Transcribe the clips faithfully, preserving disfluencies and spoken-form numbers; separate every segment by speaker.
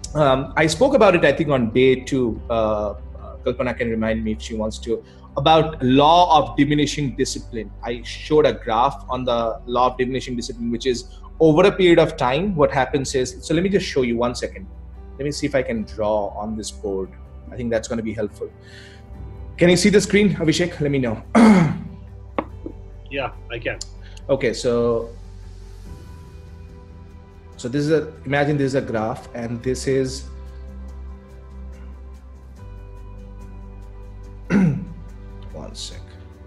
Speaker 1: Um, I spoke about it, I think, on day two. Uh, uh, Kalpana can remind me if she wants to, about law of diminishing discipline. I showed a graph on the law of diminishing discipline, which is over a period of time, what happens is, so let me just show you one second. Let me see if I can draw on this board. I think that's going to be helpful. Can you see the screen, Abhishek? Let me know.
Speaker 2: Yeah, I can.
Speaker 1: Okay, so so this is a, imagine this is a graph, and this is one sec.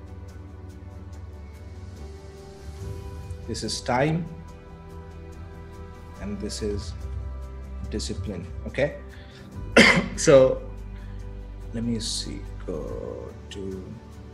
Speaker 1: This is time, and this is discipline. Okay. So let me see. Go to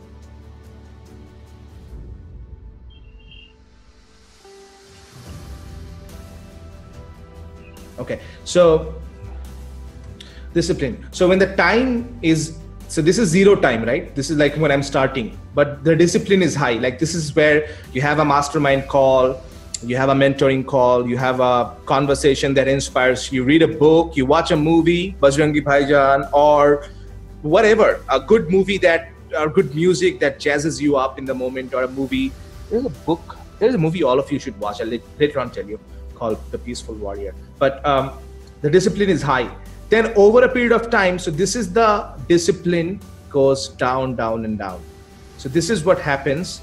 Speaker 1: okay. So discipline. So when the time is, so this is zero time, right? This is like when I'm starting, but the discipline is high. Like this is where you have a mastermind call, you have a mentoring call, you have a conversation that inspires you, read a book, you watch a movie, Bajrangi Bhaijaan, or whatever, a good movie that, or good music that jazzes you up in the moment, or a movie. There's a book, there's a movie all of you should watch, I'll later on tell you, called The Peaceful Warrior. But um, the discipline is high. Then over a period of time, so this is the discipline goes down, down and down. So this is what happens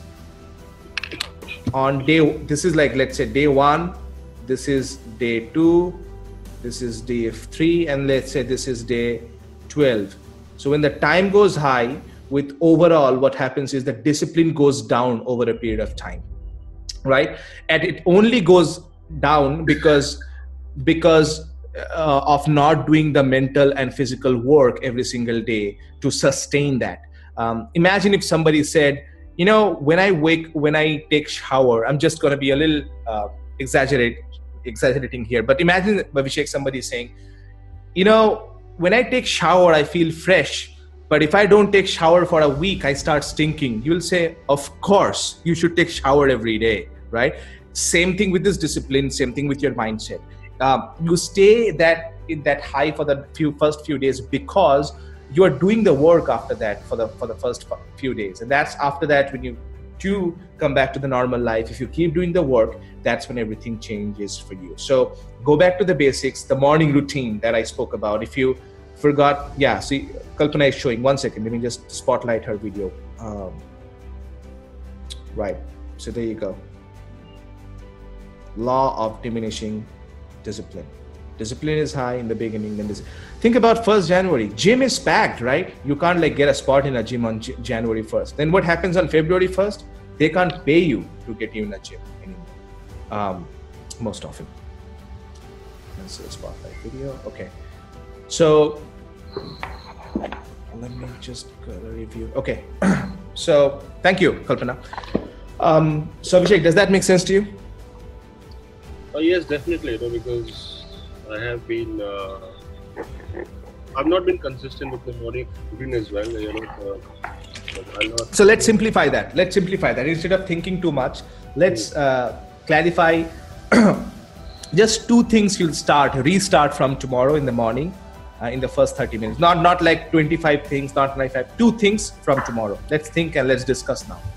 Speaker 1: on day, this is like, let's say day one, this is day two, this is day three, and let's say this is day twelve. So when the time goes high, with overall, what happens is the discipline goes down over a period of time, right? And it only goes down because, because uh, of not doing the mental and physical work every single day to sustain that. Um, imagine if somebody said, you know, when I wake, when I take shower, I'm just going to be a little uh, exaggerate, exaggerating here, but imagine, Abhishek, somebody saying, you know, when I take shower, I feel fresh, but if I don't take shower for a week, I start stinking. You will say, of course, you should take shower every day, right? Same thing with this discipline, same thing with your mindset. Um, you stay that in that high for the few first few days because you are doing the work after that for the for the first few days, and that's after that when you do come back to the normal life. If you keep doing the work, that's when everything changes for you. So go back to the basics, the morning routine that I spoke about. If you forgot, yeah, see, Kalpana is showing. One second, let me just spotlight her video. Um, right, so there you go. Law of diminishing discipline. Discipline is high in the beginning. Then think about first January. Gym is packed, right? You can't like get a spot in a gym on J January first. Then what happens on February first? They can't pay you to get you in a gym anymore. Um, most often. Let's see a spotlight video. Okay. So let me just go to review. Okay. So thank you, Kalpana. Um, so Abhishek, does that make sense to you?
Speaker 2: Oh yes, definitely. You know, because I have been, uh, I've not been consistent with the morning routine as well. You know, uh, but I'll not.
Speaker 1: So let's simplify that. Let's simplify that. Instead of thinking too much, let's uh, clarify just two things. You'll start, restart from tomorrow in the morning, uh, in the first thirty minutes. Not not like twenty-five things, not twenty-five. Two things from tomorrow. Let's think and let's discuss now.